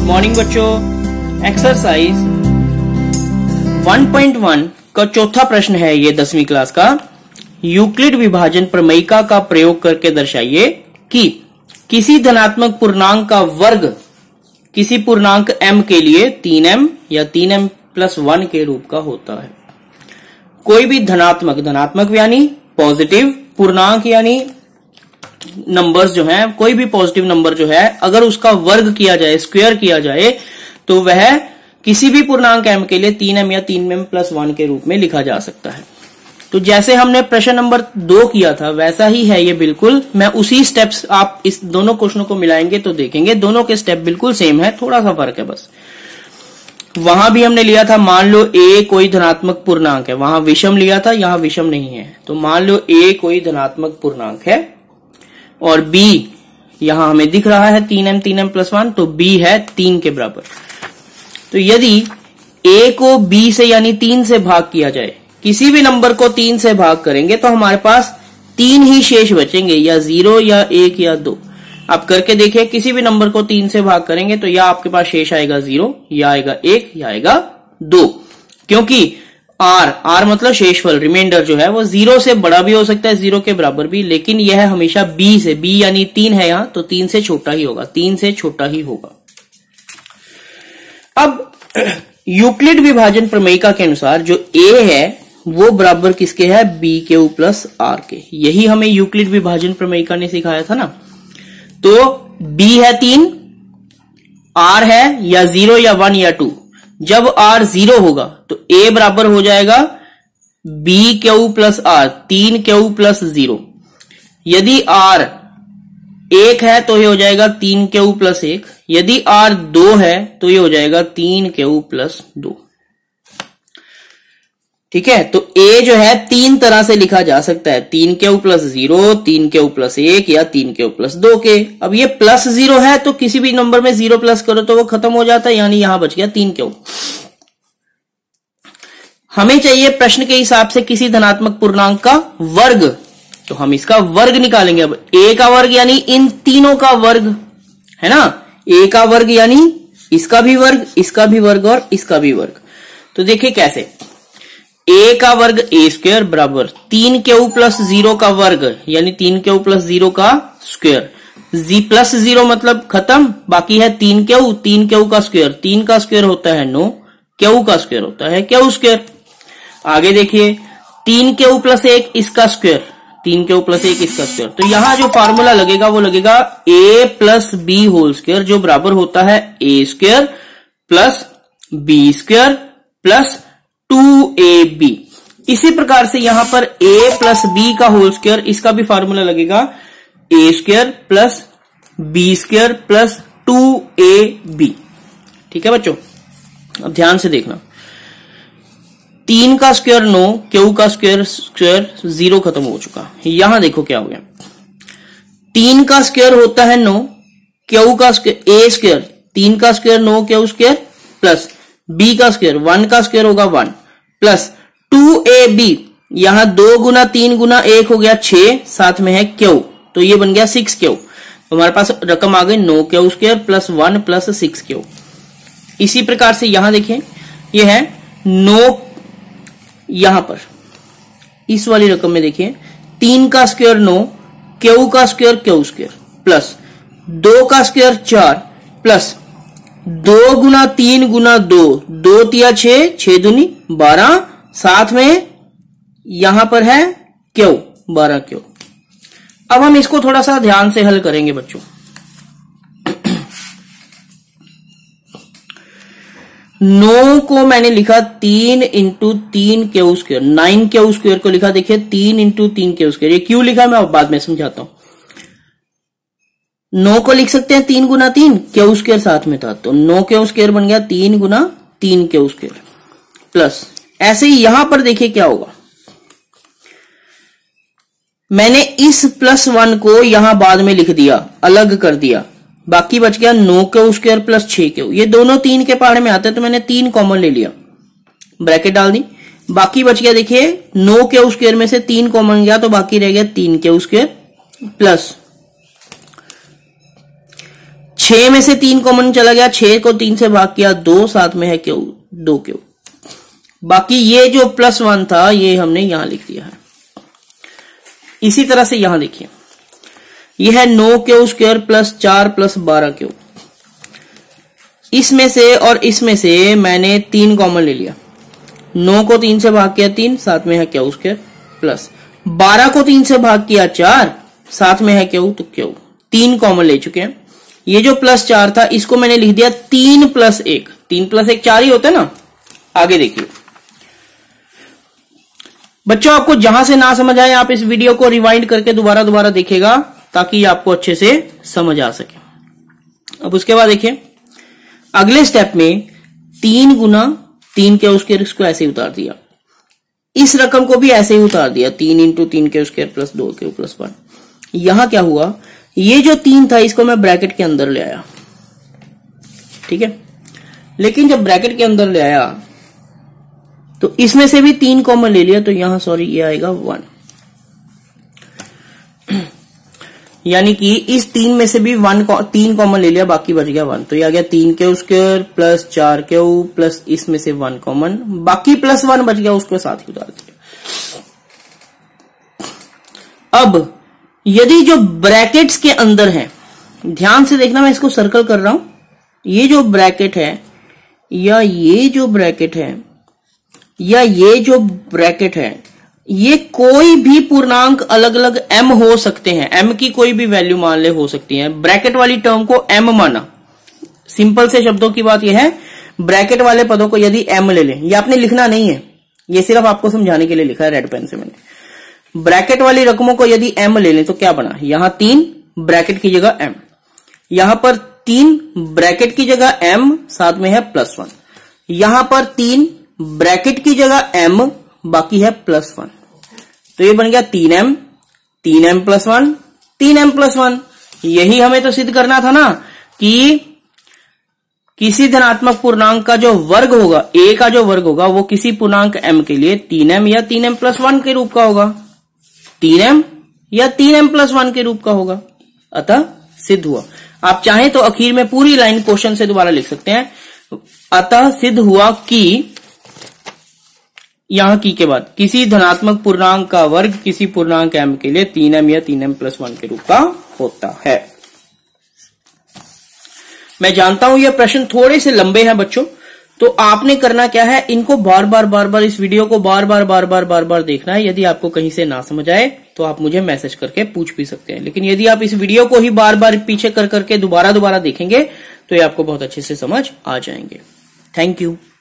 Morning बच्चों। Exercise 1.1 का चौथा प्रश्न है ये 10वीं क्लास का। यूक्लिड विभाजन प्रमेयिका का प्रयोग करके दर्शाइए कि किसी धनात्मक पूर्णांक का वर्ग किसी पूर्णांक m के लिए 3m या 3m+1 के रूप का होता है। कोई भी धनात्मक यानी पॉजिटिव पूर्णांक यानी नंबर्स जो हैं, कोई भी पॉजिटिव नंबर जो है अगर उसका वर्ग किया जाए, स्क्वायर किया जाए, तो वह किसी भी पूर्णांक m के लिए 3m या 3m+1 के रूप में लिखा जा सकता है। तो जैसे हमने प्रश्न नंबर 2 किया था वैसा ही है ये बिल्कुल। मैं उसी स्टेप्स, आप इस दोनों क्वेश्चनों को मिलाएंगे तो देखेंगे दोनों के स्टेप बिल्कुल सेम है, थोड़ा सा फर्क है बस। वहां भी हमने लिया था, मान लो a कोई धनात्मक पूर्णांक है, वहां विषम लिया था, यहां विषम नहीं है। तो मान लो a कोई धनात्मक पूर्णांक है और b यहां हमें दिख रहा है 3m+1, तो b है 3 के बराबर। तो यदि a को b से यानी 3 से भाग किया जाए, किसी भी नंबर को 3 से भाग करेंगे तो हमारे पास 3 ही शेष बचेंगे, या 0 या 1 या 2। आप करके देखिए, किसी भी नंबर को 3 से भाग करेंगे तो या आपके पास शेष आएगा 0 या आएगा 1 या आएगा 2, क्योंकि r मतलब शेषफल, रिमाइंडर जो है वो 0 से बड़ा भी हो सकता है, 0 के बराबर भी, लेकिन यह हमेशा b से, b यानी 3 है यहां, तो 3 से छोटा ही होगा, 3 से छोटा ही होगा। अब यूक्लिड विभाजन प्रमेयिका के अनुसार जो a है वो बराबर किसके है, b³ r के। यही हमें यूक्लिड विभाजन प्रमेयिका ने सिखाया था ना। तो b है 3, r है या 0 या 1 या 2। जब r 0 होगा तो a बराबर हो जाएगा b³ r, 3³ 0। यदि r 1 है तो ये हो जाएगा 3³ 1। यदि r 2 है तो ये हो जाएगा 3³ 2। ठीक है, तो a जो है 3 तरह से लिखा जा सकता है, 3³ 0, 3³ 1 या 3³ 2 के। अब ये +0 है तो किसी भी नंबर में 0 प्लस करो तो वो खत्म हो जाता है, यानी यहां बच गया 3 हमें चाहिए प्रश्न के हिसाब से किसी धनात्मक पूर्णांक का वर्ग, तो हम इसका वर्ग निकालेंगे। अब a का वर्ग यानी इन तीनों का वर्ग है ना, a का वर्ग यानी इसका भी वर्ग, इसका भी वर्ग और इसका भी वर्ग। तो देखिए कैसे, a का वर्ग a² बराबर 3³ का वर्ग यानी 3³ का स्क्वायर, +0 मतलब खत्म, बाकी है 3³ का स्क्वायर, 3 का स्क्वायर होता है 9, q का स्क्वायर होता है q²। आगे देखिए 3³ 1 इसका स्क्वायर, 3³ 1 इसका स्क्वायर। तो यहां जो फार्मूला लगेगा वो लगेगा a+b² जो बराबर होता है a² + b² + 2ab। इसी प्रकार से यहां पर a + b² इसका भी फार्मूला लगेगा a² + b² + 2ab। ठीक है बच्चों, अब ध्यान से देखना, 3 का स्क्वायर 9, q का स्क्वायर 0 खत्म हो चुका। यहां देखो क्या हो गया, 3 का स्क्वायर होता है 9, q का स्क्वायर a², 3 का स्क्वायर 9 q² प्लस b का स्क्वायर 1 का स्क्वायर होगा 1 प्लस 2ab, यहां 2 गुना 3 गुना 1 हो गया 6, साथ में है q, तो ये बन गया 6q। तो हमारे पास रकम आ गई 9q² + 1 + 6q। इसी प्रकार से यहां देखें, ये है 9, यहां पर इस वाली रकम में देखिए 3 का स्क्वायर 9, q का स्क्वायर q² प्लस 2 का स्क्वायर 4 प्लस 2 गुना 3 गुना 2, 2 तिया 6, 6 दूनी 12, साथ में यहां पर है q, 12q। अब हम इसको थोड़ा सा ध्यान से हल करेंगे बच्चों। 9 को मैंने लिखा 3 × 3q², 9q² को लिखा देखिए 3 × 3q²। ये क्यों लिखा मैं बाद में समझाता हूं। 9 को लिख सकते हैं 3 गुना 3, q² साथ में था, तो 9q² बन गया 3 गुना 3q² प्लस, ऐसे ही यहां पर देखिए क्या होगा, मैंने इस +1 को यहां बाद में लिख दिया, अलग कर दिया, बाकी बच गया 9q² + 6q। ये दोनों 3 के पहाड़े में आते हैं तो मैंने 3 कॉमन ले लिया, ब्रैकेट डाल दी, बाकी बच गया देखिए 9q² में से 3 कॉमन गया तो बाकी रह गया 3q² प्लस 6 में से 3 कॉमन चला गया, 6 को 3 से भाग किया 2, साथ में है क्यू 2 क्यू। बाकी ये जो +1 था ये हमने यहां लिख दिया है। इसी तरह से यहां देखिए, ये है 9 क्यू स्क्वायर प्लस 4 प्लस 12 क्यू। इसमें से और इसमें से मैंने 3 कॉमन ले लिया। 9 को 3 से भाग किया 3, साथ में है क्यू स्क्वायर, प्लस 12 को 3 से भाग किया 4, साथ में है क्यू, तो क्यू 3 कॉमन ले चुके हैं। ये जो +4 था इसको मैंने लिख दिया 3 + 1। 3 + 1 4 ही होता है ना। आगे देखिए बच्चों, आपको जहां से ना समझ आए आप इस वीडियो को रिवाइंड करके दोबारा देखिएगा ताकि आपको अच्छे से समझ आ सके। अब उसके बाद देखिए अगले स्टेप में 3 गुना 3 के स्क्वायर, इसको ऐसे ही उतार दिया। इस रकम को भी ऐसे ही उतार दिया, 3 × 3 के स्क्वायर प्लस 2 के प्लस 1। यहां क्या हुआ, ये जो 3 था इसको मैं ब्रैकेट के अंदर ले आया, ठीक है। लेकिन जब ब्रैकेट के अंदर ले आया तो इसमें से भी 3 कॉमन ले लिया, तो यहां सॉरी ये आएगा 1, यानी कि इस 3 में से भी 3 कॉमन ले लिया, बाकी बच गया 1। तो ये आ गया 3 के स्क्वायर प्लस 4 के प्लस इसमें से 1 कॉमन, बाकी +1 बच गया, उसको साथ ही उतार दिया। अब यदि जो ब्रैकेट्स के अंदर है, ध्यान से देखना मैं इसको सर्कल कर रहा हूं, ये जो ब्रैकेट है या ये जो ब्रैकेट है या ये जो ब्रैकेट है, ये कोई भी पूर्णांक अलग अलग m हो सकते हैं। m की कोई भी वैल्यू मान ले हो सकती है। ब्रैकेट वाली टर्म को m माना, सिंपल से शब्दों की बात यह है, ब्रैकेट वाले पदों को यदि m ले लें, ये आपने लिखना नहीं है, ये सिर्फ आपको समझाने के लिए लिखा है रेड पेन से मैंने। ब्रैकेट वाली रकमों को यदि m ले लें तो क्या बना, यहां 3 ब्रैकेट की जगह m, यहां पर 3 ब्रैकेट की जगह m, साथ में है +1, यहां पर 3 ब्रैकेट की जगह m, बाकी है +1। तो ये बन गया 3m, 3m + 1, 3m + 1। यही हमें तो सिद्ध करना था ना कि किसी धनात्मक पूर्णांक का जो वर्ग होगा, a का जो वर्ग होगा वो किसी पूर्णांक m के लिए 3m या 3m + 1 के रूप का होगा, 3m या 3m + 1 के रूप का होगा। अतः सिद्ध हुआ। आप चाहें तो आखिर में पूरी लाइन क्वेश्चन से दोबारा लिख सकते हैं, अतः सिद्ध हुआ कि यहां की के बाद किसी धनात्मक पूर्णांक का वर्ग किसी पूर्णांक m के लिए 3m या 3m + 1 के रूप का होता है। मैं जानता हूं ये प्रश्न थोड़े से लंबे हैं बच्चों, तो आपने करना क्या है, इनको बार बार इस वीडियो को बार बार देखना है। यदि आपको कहीं से ना समझ आए तो आप मुझे मैसेज करके पूछ भी सकते हैं, लेकिन यदि आप इस वीडियो को ही बार पीछे करके दोबारा देखेंगे तो ये आपको बहुत अच्छे से समझ आ जाएंगे। Thank you.